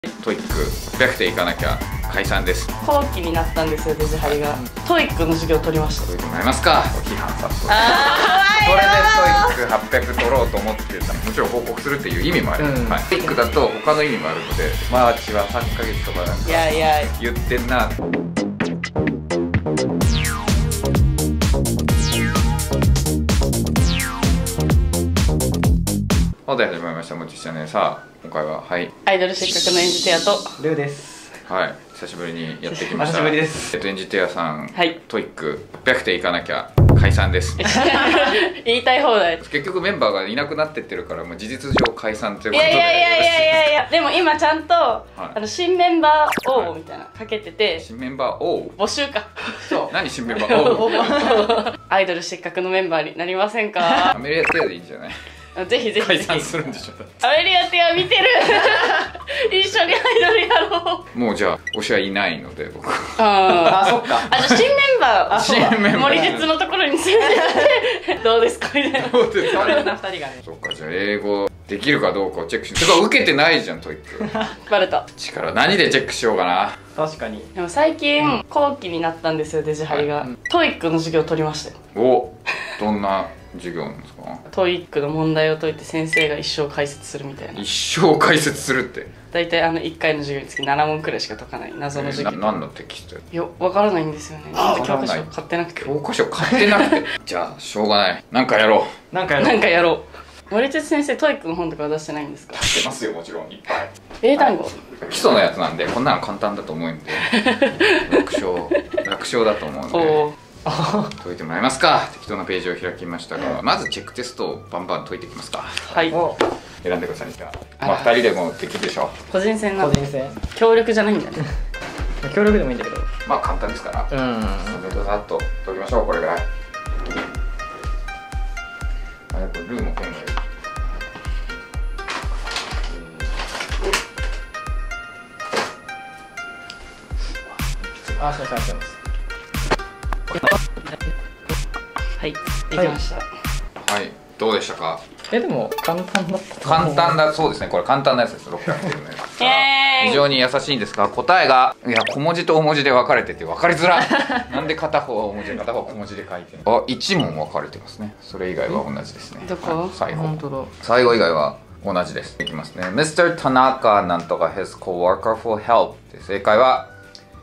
トイック800でいかなきゃ解散です。 後期になったんですよ、デジハリが。トイックの授業を取りました。 トイックもらいますか。批判させて。 あそれでトイック800取ろうと思ってた。もちろん報告するっていう意味もある。はい。トイックだと他の意味もあるので、マーチは3ヶ月とかなんか言ってんな。で始まりました。もちしちゃね。さあ今回はアイドルせっかくのエンジテアとルーです。 はい、久しぶりにやってきました。 久しぶりです。 エンジテアさん、 はい、 トイック800でいかなきゃ解散です。 言いたい放題。 結局メンバーがいなくなってってるから、もう事実上解散ということで。 いやでも今ちゃんと、新メンバー応募みたいなかけてて、 新メンバー応募募集か。 そう何新メンバー応募アイドルせっかくのメンバーになりませんか。 アメリカテアでいいんじゃない。 ぜひぜひ解散するんでしょ。 アメリアテア見てる。一緒にアイドルやろう。もうじゃあ推しはいないので僕。 あそっか。 じゃあ新メンバー、 新メンバー森実のところに連れてってどうですかみたいな。 どうですか。 そんな2人がね。 そっか、じゃあ英語できるかどうかをチェックしてか受けてないじゃんトイック。 バレた。 力何でチェックしようかな。 確かに。 でも最近後期になったんですよ、デジハリが。トイックの授業を取りましたよ。 お、どんな授業なんですか。 トイックの問題を解いて先生が一生解説するみたいな。 一生解説するって。 大体1回の授業につき7問くらいしか解かない謎の授業。 何のテキスト。 いや、わからないんですよね。教科書買ってなくて。 教科書買ってなくて。じゃあしょうがない。なんかやろう。なんかやろう。森哲先生、トイックの本とかは出してないんですか。 出してますよ、もちろんいっぱい。 英単語、 基礎のやつなんでこんなの簡単だと思うんで楽勝だと思うんで解いてもらえますか。適当なページを開きましたが、まずチェックテストをバンバン解いていきますか。 はい、 選んでください。じゃあまあ2人でもできるでしょう。 個人戦なの。 個人戦協力じゃないんだね。 協力でもいいんだけど、 まあ簡単ですから、それとざっと解きましょう。これぐらい。あれ、これルーもペンがいる。 あ、すみません、 はい、できました。 はい、どうでしたか。 でも簡単だった。 簡単だそうですね。これ簡単なやつです。600っていうね。非常に優しいんですが、答えがいや小文字と大文字で分かれてて分かりづらい。なんで片方は大文字で片方は小文字で書いてる。あ、1問分かれてますね。それ以外は同じですね。 どこ？ 最後。 本当だ。 最後以外は同じです。いきますね。Mr. Tanaka なんとか his coworker for help で正解は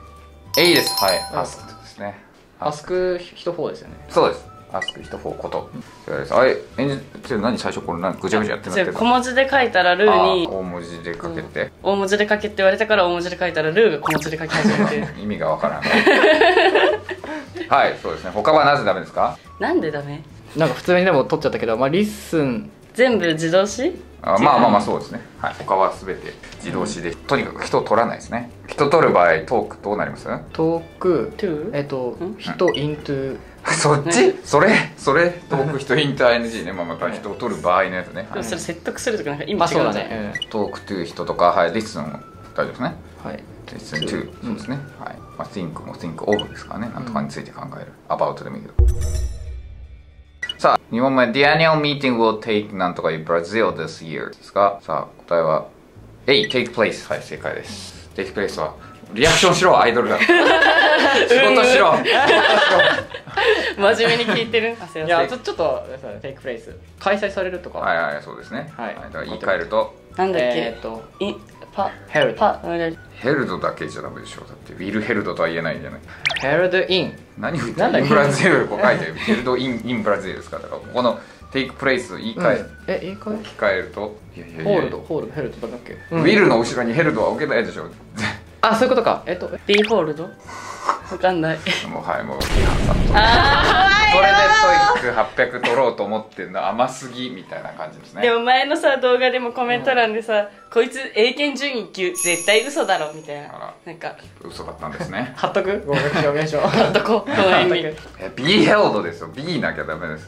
A です。はい。ask ですね。 アスク人4ですよね。 そうです。アスク人4こと。はい。何最初これぐちゃぐちゃやってなってる。 小文字で書いたらルーに大文字で書けて。 大文字で書けって言われたから大文字で書いたらルーが小文字で書き始めて。 意味がわからない。はい、そうですね。他はなぜダメですか。 なんでダメ？ なんか普通にでも取っちゃったけど、まあリッスン全部自動詞？ まあそうですね。はい。他はすべて自動詞で、とにかく人を取らないですね。人取る場合トークどうなります？ トーク人イントゥ。 そっち？それトーク人インター NG ね。まあ人を取る場合のやつね。 でもそれ説得するとかなんか意味違うじゃん。 トークトゥ人とか、はい、リッスン大丈夫ですね。 はい。 リッスントゥそうですね。はい。まあ think も think of ですからね。なんとかについて考える。about でもいいけど。さあ、2問目。The annual meeting will take なんとか in Brazil this year ですが、さあ、答えは A、take place。はい、正解です。take place は、リアクションしろ、アイドルだ。仕事しろ。 真面目に聞いてる。 いや、ちょっと、テイクプレイス。開催されるとか。 はいはい、そうですね。はい。だから言い換えると、 なんだっけヘルド。 ヘルドだけじゃダメでしょ。だって、ウィルヘルドとは言えないんじゃない。 ヘルドイン。 何を言ってる？インブラジルこう書いてる。ヘルドインブラジルですから。だからここのテイクプレイス言い換えると、 ホールドヘルドだっけ？ ウィルの後ろにヘルドは置けないでしょ。 あ、そういうことか。 ビーホールド？わかんない。 もうはい、もう批判されて。それでトイック800取ろうと思ってるの甘すぎみたいな感じですね。 でも前のさ動画でもコメント欄でさ、こいつ英検準1級絶対嘘だろみたいな、なんか嘘だったんですね。 貼っとく？合格証明書貼っとこう。 B ヘルドですよ。B なきゃダメですね。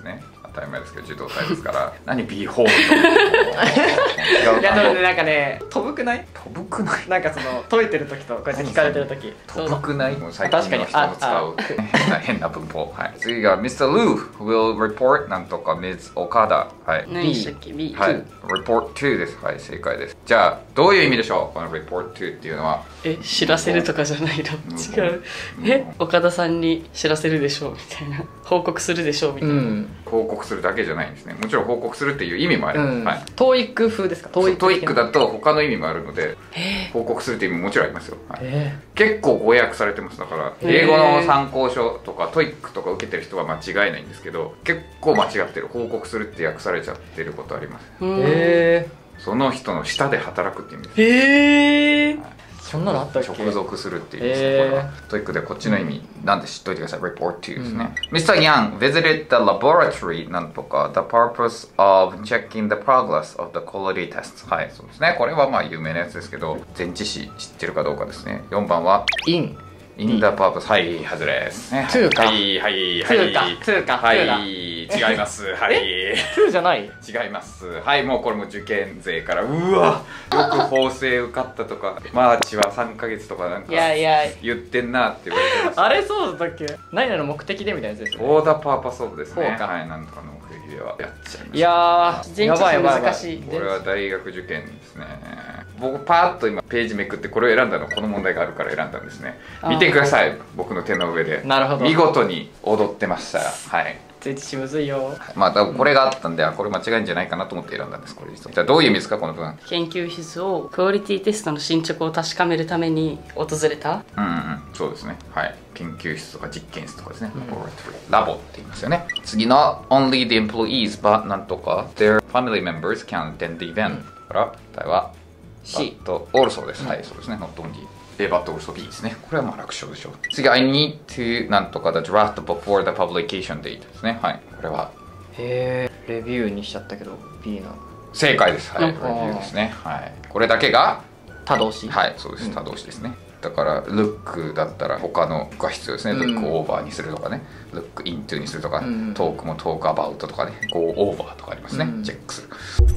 当たり前ですけど受動体ですから何 be hold いやでもねなんかね飛ぶくない？ 飛ぶくないなんかその解いてる時とこうやって聞かれてる時飛ぶくないもう最近の人の使う変な文法。はい、次が Mr. Lu will report なんとか Ms. Okada。はい、 何でしたっけ B。 はい、report to です。はい、正解です。じゃあどういう意味でしょうこの report to っていうのは。 知らせるとかじゃないの？違う。岡田さんに知らせるでしょうみたいな。報告するでしょうみたいな。 報告するだけじゃないんですね。もちろん報告するっていう意味もあります。はい。 トーイック風ですか？ トーイックだと他の意味もあるので報告するっていう意味ももちろんありますよ。はい、結構誤訳されてます。だから英語の参考書とかトイックとか受けてる人は間違いないんですけど結構間違ってる。報告するって訳されちゃってることあります。その人の下で働くっていう意味です。 そんなのあったっけ？ 直属するっていう意味です。これはトイックでこっちの意味なんで知っといてください。report to ですね。Mr. Yang visited the laboratory なんとか the purpose of checking the progress of the quality tests。 はい、そうですね。これはまあ有名なやつですけど前置詞知ってるかどうかですね。4番は in the purpose。 はい、外れですね。 2か。 はいはいはい。2か。 はい、違います。はい。 2じゃない？ 違います。はい、もうこれも受験生からうわよく法政受かったとかマーチは3ヶ月とかなんか言ってんなって言われてます。 あれそうだったっけ？何々の目的でみたいなやつですよね。 オーダーパーパスオブですね。 そうか。 はい、なんとかの冬ではやっちゃいました。 いやーやばい難しい。 これは大学受験ですね。僕パーッと今ページめくってこれを選んだのはこの問題があるから選んだんですね。見てください。僕の手の上で。 なるほど。 見事に踊ってました。はい。 前置詞むずいよ。 まあ多分これがあったんで、これ間違いんじゃないかなと思って選んだんです。これ実は。じゃあどういう意味ですかこの文？ 研究室をクオリティテストの進捗を確かめるために訪れた。 そうですね。はい。研究室とか実験室とかですね。ラボって言いますよね。次の only the employees but なんとか their family members can attend the event。から答えは C と also です。はい、そうですね。not only。バット also B ですね。これはまあ楽勝でしょう。次、I need to なんとか the draft before the publication date ですね。はい。これは。 レビューにしちゃったけど B な。 正解です。はい。レビューですね。はい。これだけが他動詞。 はい、そうです。他動詞ですね。だから、look だったら他のが必要ですね。look over にするとかね。look into にするとか、トークも talk about とかね。go over とかありますね。チェックする。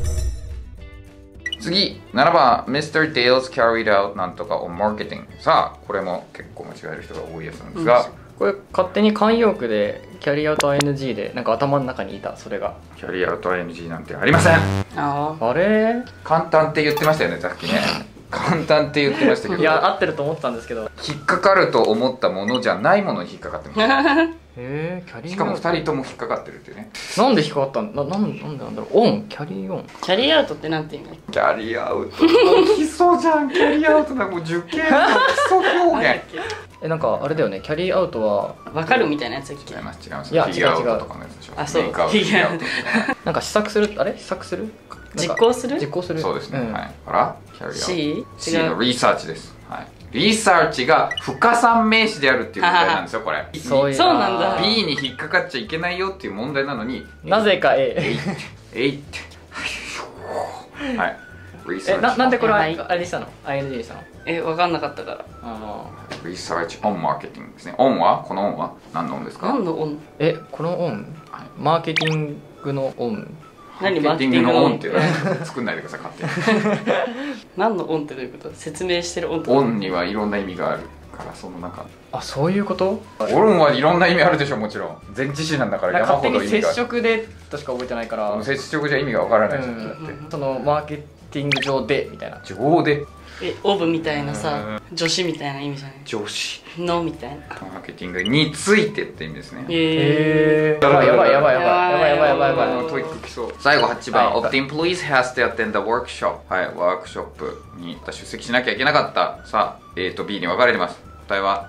次、7番 Mr. Dales carried out なんとか on marketing。 さあこれも結構間違える人が多いやつなんですが、 これ勝手に慣用句でキャリアアウト ING でなんか頭の中にいた。それがキャリアアウト ING なんてありません。 あれ簡単って言ってましたよねさっきね。簡単って言ってましたけど、 いや合ってると思ったんですけど引っかかると思ったものじゃないものに引っかかってます。 キャリーしかも2人とも引っかかってるっていうね。 なんで引っかかったんだ。なんでなんだろう。オンキャリーオン。 キャリーアウトってなんて言うの？ キャリアウトもう基礎じゃん。キャリアウトだもう受験の基礎表現。 なんかあれだよね。キャリーアウトは分かるみたいなやつだっけ？ 違います違います。 いやフィギュアアウトとかのやつでしょ。 あ、そう。 メイクアウトフィギュアアウト。 なんか試作する。あれ試作する？ 実行する？ 実行する。 そうですね。はい。からキャリアウト C のリサーチです。はい。リサーチが不可算名詞であるっていう問題なんですよこれ。 そうなんだ。 B に引っかかっちゃいけないよっていう問題なのになぜか A。 えいってはい。リサーチなんでこれはあれにしたの？ ING にしたの？ 分かんなかったから。 リサーチオンマーケティングですね。オンはこのオンは何のオンですか？ 何のオン？ このオン、マーケティングのオン。 何マーケティングのオンって作んないでください勝手に。 何のオンってどういうこと？説明してるオンとか。 オンにはいろんな意味があるからその中。 あ、そういうこと？ オンはいろんな意味あるでしょもちろん。前置詞なんだから山ほど意味が。 勝手に接触でとしか覚えてないから。 接触じゃ意味がわからないじゃん。だってそのマーケティング上でみたいな。 上で。 オブみたいなさ、女子みたいな意味じゃない？ 女子のみたいな。 マーケティングについてって意味ですね。 やばい。 トイック来そう。最後8番 of the employees has to attend the workshop。 はい、ワークショップに出席しなきゃいけなかった。さあ A と B に分かれてます。答えは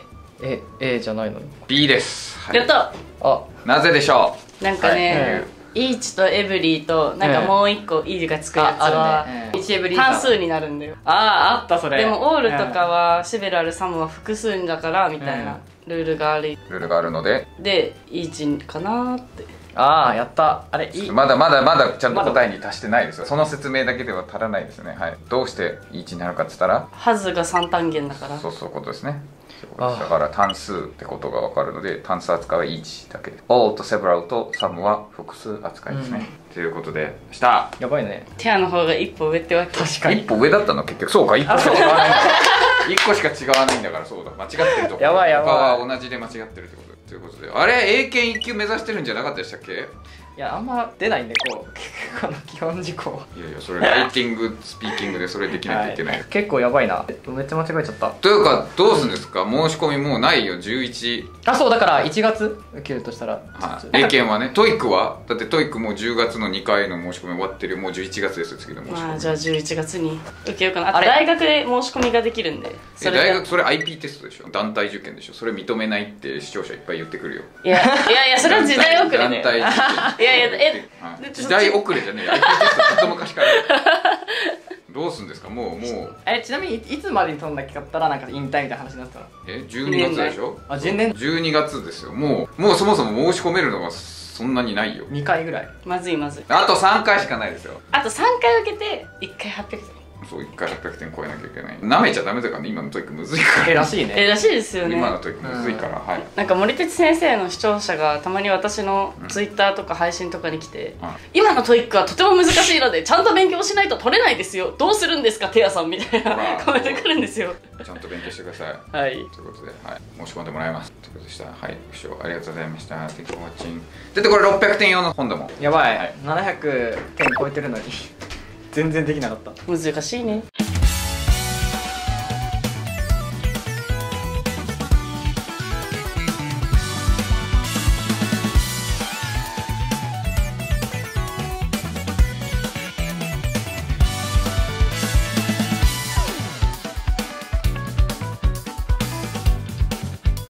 A じゃないのに B です。 やった。 なぜでしょう？なんかね、イーチとエブリーとなんかもう一個 E がつくやつは単数になるんだよ。 あったそれ。 でもオールとかはシベラルサムは複数だからみたいなルールがある。 ルールがあるのででイーチかなーって。 ああやった。あれいい。 まだちゃんと答えに達してないですよ。その説明だけでは足らないですね。はい。どうして1になるかって言ったら、 数が3単元だから。 そうことですね。だから単数ってことが分かるので、単数扱いは1だけです。all と several と some は複数扱いですね。ということでした。 やばいね。 テアの方が一歩上ってわけ。 確かに。 一歩上だったの結局。そうか、一歩しか違わないんだ。一個しか違わないんだから、そうだ。間違ってるとこ。 やばい。 他は同じで間違ってるってこと。ということで、あれ英検1級目指してるんじゃなかったでしたっけ？ いやあんま出ないんでこの基本事項。 いやそれライティングスピーキングでそれできないといけない、 結構やばいな。めっちゃ間違えちゃった。 というかどうするんですか、申し込みもうないよ。11。 あそうだから1月受けるとしたら、 英検はね。トイックはだってトイックもう10月の2回の申し込み終わってる。もう11月ですよ次の申し込み。 まあじゃあ11月に受けようかな。あと大学で申し込みができるんで。 大学それ IP テストでしょ。団体受験でしょ。それ認めないって視聴者いっぱい言ってくるよ。 いやそれは時代遅れで。 団体受験時代遅れじゃねえよ。 IP テストずっと昔からどうすんですか。もうちなみにいつまでに取んなきゃったらなんか引退みたいな話になってたの。 12月でしょ。12月ですよ。もうそもそも申し込めるのがそんなにないよ。 2回ぐらい。 まずい。 あと3回しかないですよ。 あと3回受けて1回800点。 そう1回800点超えなきゃいけない。なめちゃダメだからね。今のトイックむずいから。 らしいね。 らしいですよね。 今のトイックむずいから。はい。 なんか森哲先生の視聴者がたまに私のツイッターとか配信とかに来て、今のトイックはとても難しいのでちゃんと勉強しないと取れないですよ、どうするんですかテアさんみたいなコメント来るんですよ。 ちゃんと勉強してください。 はい。 ということで、申し込んでもらいます。ということでした。はい、ご視聴ありがとうございました。Thank you for watching。でこれ600点用の本だもん。 やばい。700点超えてるのに全然できなかった。 難しいね。